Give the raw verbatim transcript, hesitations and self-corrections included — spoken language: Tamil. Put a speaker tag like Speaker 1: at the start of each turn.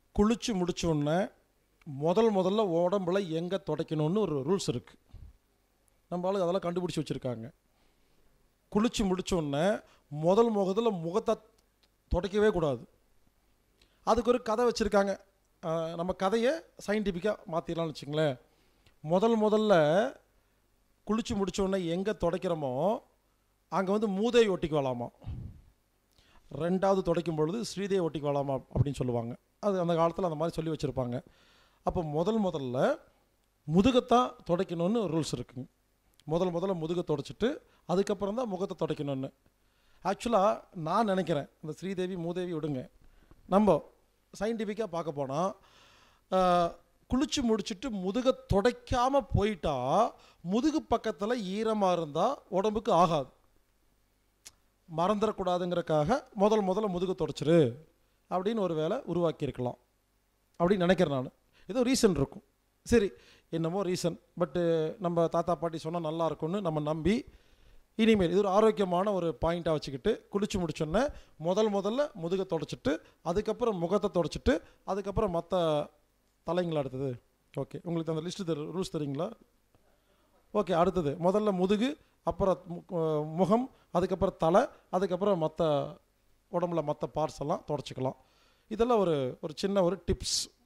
Speaker 1: குளிச்சு முடிச்ச உடனே முதல் முதல்ல உடம்புல எங்கே துடைக்கணும்னு ஒரு ரூல்ஸ் இருக்குது. நம்ம ஆளுங்க அதெல்லாம் கண்டுபிடிச்சி வச்சுருக்காங்க. குளிச்சு முடிச்ச உடனே முதல் முதல்ல முகத்தை துடைக்கவே கூடாது. அதுக்கு ஒரு கதை வச்சுருக்காங்க. நம்ம கதையை சயின்டிஃபிக்காக மாற்றிடலாம்னு வச்சுங்களேன். முதல் முதல்ல குளிச்சு முடிச்ச உடனே எங்கே துடைக்கிறோமோ அங்கே வந்து மூதேவி ஒட்டிக்கு வரலாமா, ரெண்டாவது துடைக்கும் பொழுது ஸ்ரீதேவி ஒட்டிக்கு வரலாமா அப்படின்னு சொல்லுவாங்க. அது அந்த காலத்தில் அந்த மாதிரி சொல்லி வச்சுருப்பாங்க. அப்போ முதல் முதல்ல முதுகத்தான் துடைக்கணும்னு ரூல்ஸ் இருக்குங்க. முதல் முதல்ல முதுகை துடைச்சிட்டு அதுக்கப்புறம் தான் முகத்தை துடைக்கணும்னு. ஆக்சுவலாக நான் நினைக்கிறேன் இந்த ஸ்ரீதேவி மூதேவி விடுங்க, நம்ம சயின்டிஃபிக்காக பார்க்க போனால் குளிச்சு முடிச்சுட்டு முதுகை துடைக்காமல் போயிட்டா முதுகு பக்கத்தில் ஈரமாக இருந்தால் உடம்புக்கு ஆகாது. மறந்துடக்கூடாதுங்கிறக்காக முதல் முதல்ல முதுகு துடைச்சிரு அப்படின்னு ஒரு வேலை உருவாக்கியிருக்கலாம் அப்படின்னு நினைக்கிறேன் நான். ஏதோ ரீசன் இருக்கும். சரி, என்னமோ ரீசன், பட்டு நம்ம தாத்தா பாட்டி சொன்னால் நல்லா இருக்கும்னு நம்ம நம்பி இனிமேல் இது ஒரு ஆரோக்கியமான ஒரு பாயிண்ட்டாக வச்சுக்கிட்டு குளிச்சு முடிச்சோன்னே முதல் முதல்ல முதுகை துடைச்சிட்டு அதுக்கப்புறம் முகத்தை துடைச்சிட்டு அதுக்கப்புறம் மற்ற தலைங்களா அடுத்தது. ஓகே, உங்களுக்கு அந்த லிஸ்ட்டு தெரு ரூல்ஸ் தெரியுங்களா? ஓகே, அடுத்தது முதல்ல முதுகு, அப்புறம் முகம், அதுக்கப்புறம் தலை, அதுக்கப்புறம் மற்ற உடம்புல மற்ற பார்ட்ஸ் எல்லாம் துடைச்சிக்கலாம். இதெல்லாம் ஒரு ஒரு சின்ன ஒரு டிப்ஸ்.